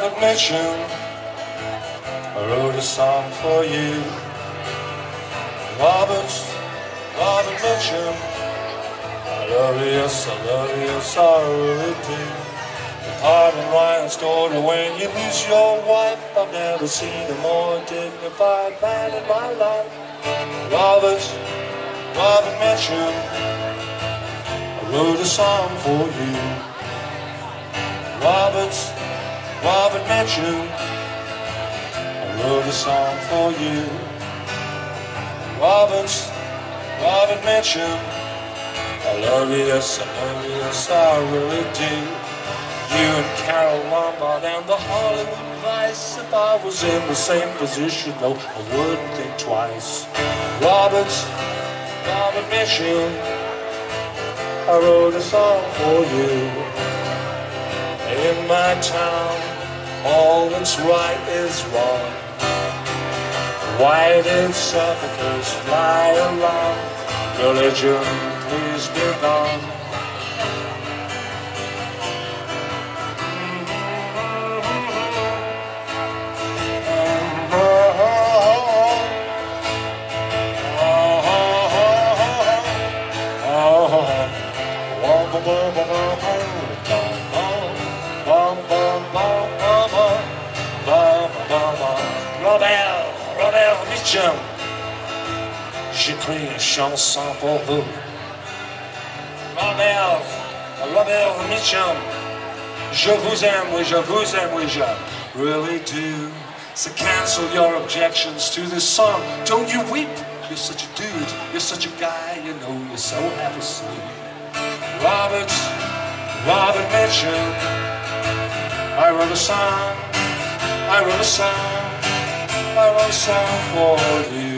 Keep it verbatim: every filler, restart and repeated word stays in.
Robert Mitchum, I wrote a song for you. Robert, Robert Mitchum, I love you, yes, I love you, yes, I really do. Pardon Ryan's daughter, when you lose your wife, I've never seen a more dignified man in my life. Robert, Robert Mitchum, I wrote a song for you. Robert, Robert Mitchum, I wrote a song for you. Robert, Robert Mitchum, I love you, yes, I love you, yes, I really do. You and Carol Lombard and the Hollywood Vice. If I was in the same position, no, I wouldn't think twice. Robert, Robert Mitchum, I wrote a song for you. In my town, all that's right is wrong. Whited sepulchres fly along. Religion, please be gone. Robert, Robert Mitchum, j'écris une chanson pour vous. Robert, Robert Mitchum, je vous aime, oui, je vous aime, oui, je really do. So cancel your objections to this song. Don't you weep, you're such a dude, you're such a guy, you know, you're so happy sweet. Robert, Robert Mitchum, I wrote a song, I wrote a song, I wrote a song for you.